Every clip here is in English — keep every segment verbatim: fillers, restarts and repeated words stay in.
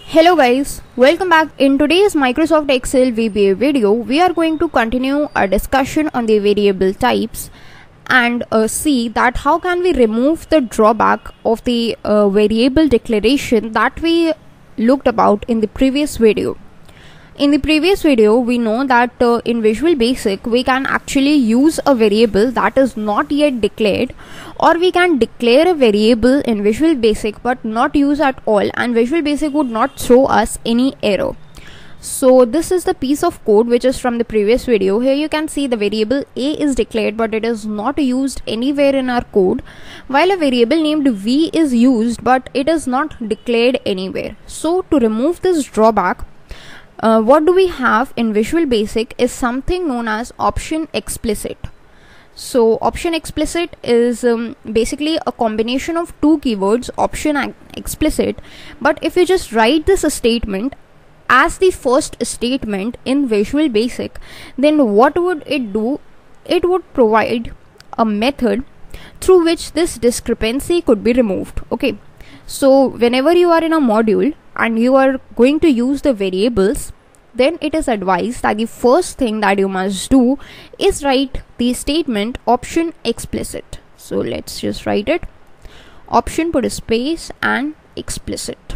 Hello guys, welcome back. In today's Microsoft Excel V B A video, we are going to continue our discussion on the variable types and uh, see that how can we remove the drawback of the uh, variable declaration that we looked about in the previous video. In the previous video, we know that uh, in Visual Basic, we can actually use a variable that is not yet declared, or we can declare a variable in Visual Basic but not use at all, and Visual Basic would not throw us any error. So this is the piece of code which is from the previous video. Here you can see the variable A is declared but it is not used anywhere in our code, while a variable named V is used but it is not declared anywhere. So to remove this drawback, Uh, what do we have in Visual Basic is something known as option explicit. So option explicit is um, basically a combination of two keywords, option and explicit. But if you just write this statement as the first statement in Visual Basic, then what would it do? It would provide a method through which this discrepancy could be removed. Okay, so whenever you are in a module and you are going to use the variables, then it is advised that the first thing that you must do is write the statement option explicit. So let's just write it. Option, put a space, and explicit.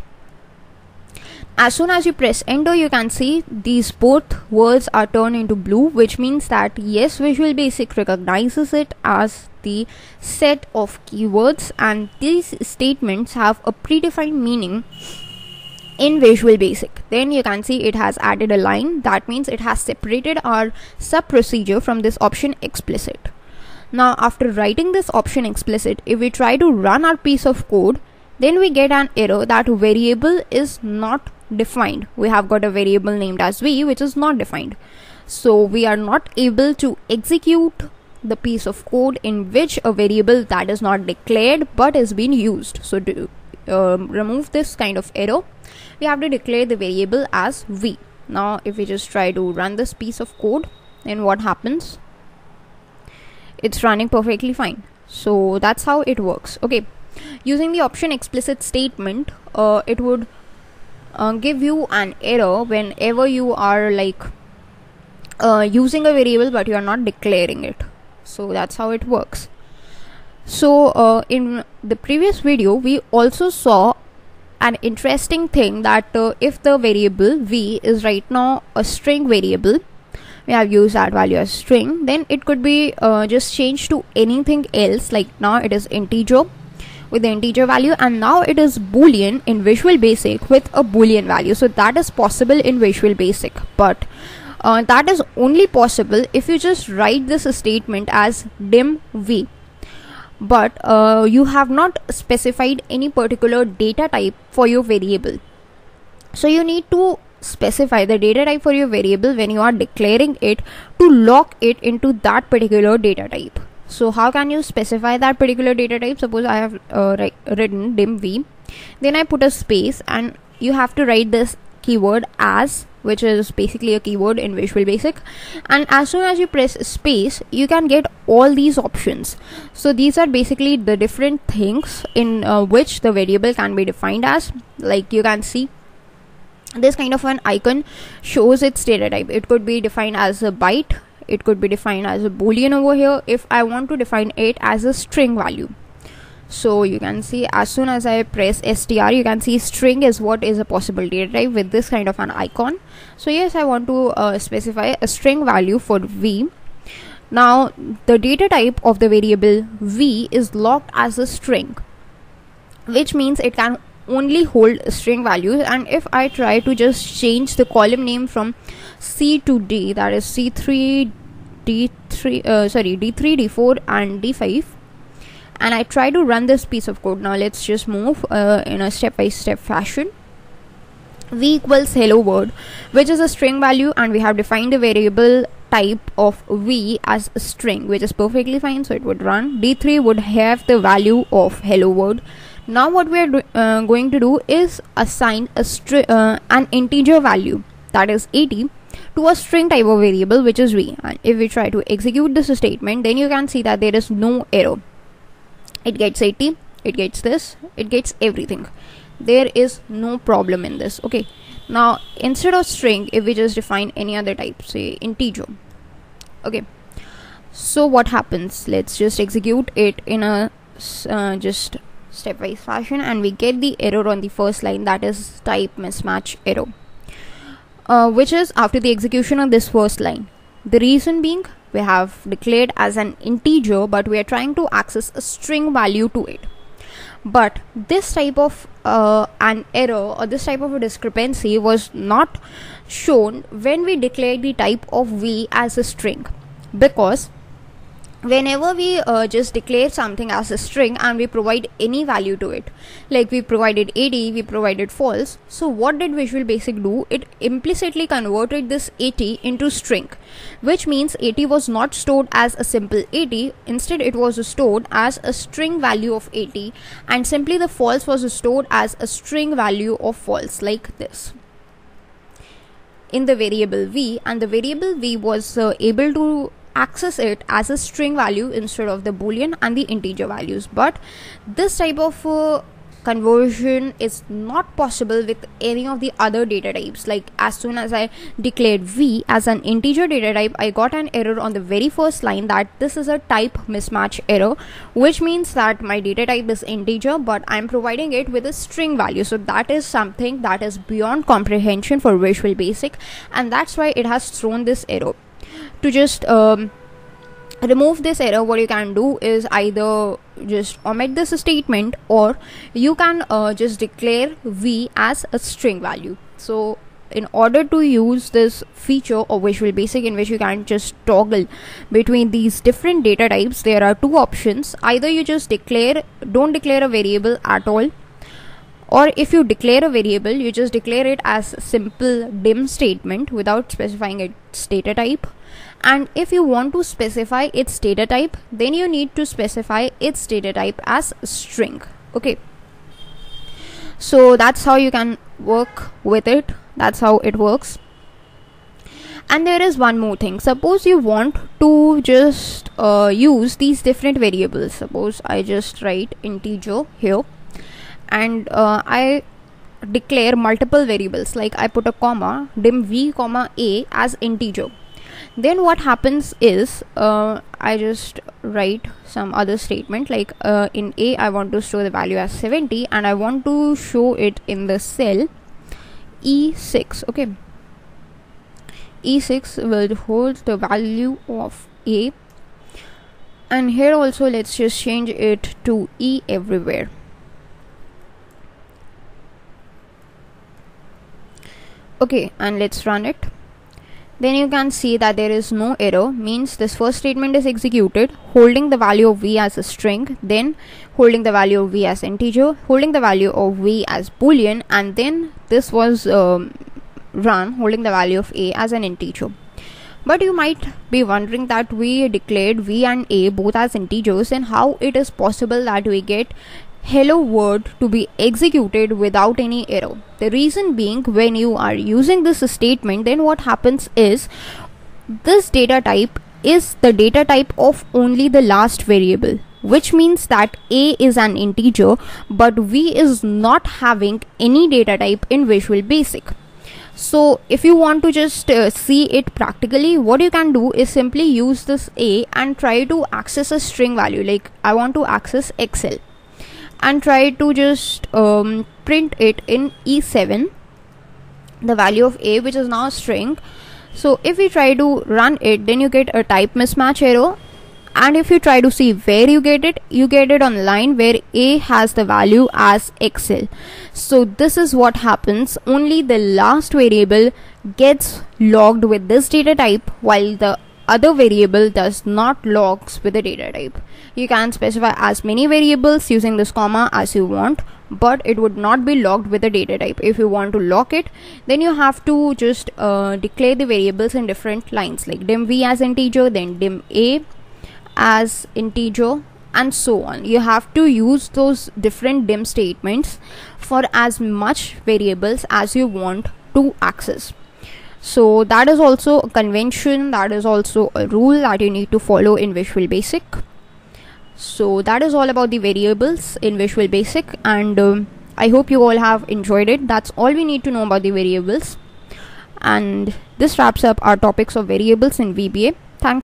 As soon as you press enter, you can see these both words are turned into blue, which means that yes, Visual Basic recognizes it as the set of keywords, and these statements have a predefined meaning in Visual Basic. Then you can see it has added a line. That means it has separated our sub procedure from this option explicit. Now after writing this option explicit, if we try to run our piece of code, then we get an error that variable is not defined. We have got a variable named as V which is not defined. So we are not able to execute the piece of code in which a variable that is not declared but is being used. So to um, remove this kind of error, we have to declare the variable as V. Now if we just try to run this piece of code, then what happens? It's running perfectly fine. So that's how it works. Okay, using the option explicit statement, uh, it would uh, give you an error whenever you are like uh, using a variable but you are not declaring it. So that's how it works. So uh, in the previous video, we also saw an interesting thing that uh, if the variable V is right now a string variable, we have used that value as string, then it could be uh, just changed to anything else. Like now it is integer with the integer value, and now it is boolean in Visual Basic with a boolean value. So that is possible in Visual Basic, but uh, that is only possible if you just write this statement as dim V. But uh, you have not specified any particular data type for your variable. So you need to specify the data type for your variable when you are declaring it to lock it into that particular data type. So how can you specify that particular data type? Suppose I have uh, written dim V, then I put a space, and you have to write this keyword as, which is basically a keyword in Visual Basic, and as soon as you press space, you can get all these options. So these are basically the different things in uh, which the variable can be defined as. Like you can see this kind of an icon shows its data type. It could be defined as a byte, it could be defined as a boolean over here if I want to define it as a string value. So you can see as soon as I press str, you can see string is what is a possible data type with this kind of an icon. So yes, I want to uh, specify a string value for V. Now the data type of the variable V is locked as a string, which means it can only hold string values. And if I try to just change the column name from C to D, that is C three, D three, uh, sorry D three, D four and D five, and I try to run this piece of code. Now let's just move uh, in a step-by-step fashion. V equals hello world, which is a string value, and we have defined the variable type of V as a string, which is perfectly fine. So it would run. D three would have the value of hello world. Now what we are uh, going to do is assign a string, uh, an integer value, that is eighty, to a string type of variable, which is V. And if we try to execute this statement, then you can see that there is no error. It gets eighty, it gets this, it gets everything. there is no problem in this. Okay, now instead of string, if we just define any other type, say integer, okay, so what happens, let's just execute it in a uh, just stepwise fashion, and we get the error on the first line, that is type mismatch error, uh, which is after the execution of this first line. The reason being, we have declared as an integer, but we are trying to access a string value to it. But this type of uh, an error or this type of a discrepancy was not shown when we declared the type of v as a string, because whenever we uh, just declare something as a string and we provide any value to it, like we provided eighty, we provided false, so what did Visual Basic do? It implicitly converted this eighty into string, which means eighty was not stored as a simple eighty, instead it was stored as a string value of eighty, and simply the false was stored as a string value of false, like this, in the variable v, and the variable v was uh, able to access it as a string value instead of the boolean and the integer values. But this type of uh, conversion is not possible with any of the other data types. Like as soon as I declared v as an integer data type, I got an error on the very first line that this is a type mismatch error, which means that my data type is integer but I'm providing it with a string value. So that is something that is beyond comprehension for Visual Basic, and that's why it has thrown this error. To just um, remove this error, what you can do is either just omit this statement, or you can uh, just declare v as a string value. So in order to use this feature of Visual Basic, in which you can just toggle between these different data types, there are two options. Either you just declare, don't declare a variable at all, or if you declare a variable, you just declare it as simple dim statement without specifying its data type. And if you want to specify its data type, then you need to specify its data type as string. Okay, so that's how you can work with it. That's how it works. And there is one more thing. Suppose you want to just uh, use these different variables. Suppose I just write integer here, and uh, I declare multiple variables, like I put a comma, dim v comma a as integer. Then what happens is uh, I just write some other statement, like uh, in a I want to store the value as seventy, and I want to show it in the cell E six. Okay, E six will hold the value of a, and here also let's just change it to E everywhere. Okay, and let's run it. Then you can see that there is no error, means this first statement is executed, holding the value of v as a string, then holding the value of v as integer, holding the value of v as boolean, and then this was um, run holding the value of a as an integer. But you might be wondering that we declared v and a both as integers, and how it is possible that we get hello world to be executed without any error. The reason being, when you are using this statement, then what happens is this data type is the data type of only the last variable, which means that a is an integer but v is not having any data type in Visual Basic. So if you want to just uh, see it practically, what you can do is simply use this a and try to access a string value, like I want to access X L, and try to just um, print it in E seven, the value of a, which is now a string. So if we try to run it, then you get a type mismatch error, and if you try to see where you get it, you get it on line where a has the value as X L. So this is what happens, only the last variable gets logged with this data type, while the other variable does not logs with the data type. You can specify as many variables using this comma as you want, but it would not be logged with the data type. If you want to lock it, then you have to just uh, declare the variables in different lines, like dim v as integer, then dim a as integer, and so on. You have to use those different dim statements for as much variables as you want to access. So that is also a convention, that is also a rule that you need to follow in Visual Basic. So that is all about the variables in Visual Basic, and um, I hope you all have enjoyed it. That's all we need to know about the variables. And this wraps up our topics of variables in V B A.